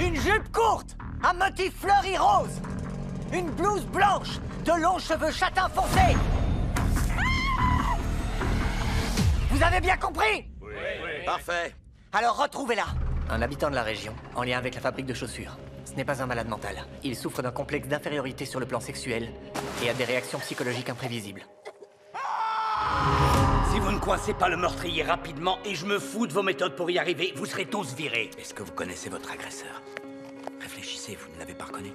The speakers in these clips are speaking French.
Une jupe courte, un motif fleuri rose, une blouse blanche, de longs cheveux châtain foncé. Vous avez bien compris? Oui. Parfait. Alors retrouvez-la. Un habitant de la région, en lien avec la fabrique de chaussures. Ce n'est pas un malade mental. Il souffre d'un complexe d'infériorité sur le plan sexuel et a des réactions psychologiques imprévisibles. Si vous ne coincez pas le meurtrier rapidement et je me fous de vos méthodes pour y arriver, vous serez tous virés. Est-ce que vous connaissez votre agresseur? Réfléchissez, vous ne l'avez pas reconnu?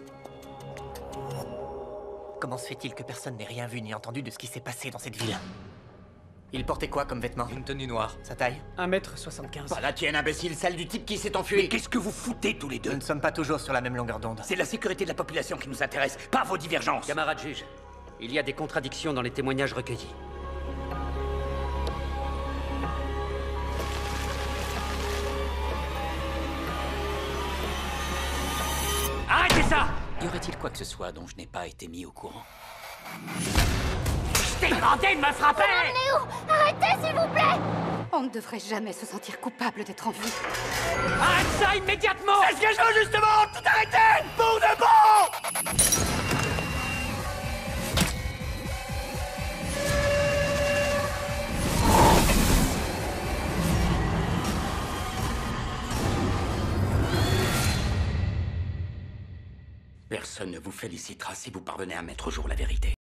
Comment se fait-il que personne n'ait rien vu ni entendu de ce qui s'est passé dans cette ville? Il portait quoi comme vêtements? Une tenue noire. Sa taille? 1m75. Pas la tienne, imbécile, celle du type qui s'est enfui. Mais qu'est-ce que vous foutez tous les deux? Nous ne sommes pas toujours sur la même longueur d'onde. C'est la sécurité de la population qui nous intéresse, pas vos divergences. Camarade juge, il y a des contradictions dans les témoignages recueillis. Arrêtez ça! Y aurait-il quoi que ce soit dont je n'ai pas été mis au courant? Je t'ai demandé de me frapper! Léo, arrêtez s'il vous plaît! On ne devrait jamais se sentir coupable d'être en vie. Arrête ça immédiatement! C'est ce que je veux justement! Tout arrêter! Pour de bon! Personne ne vous félicitera si vous parvenez à mettre au jour la vérité.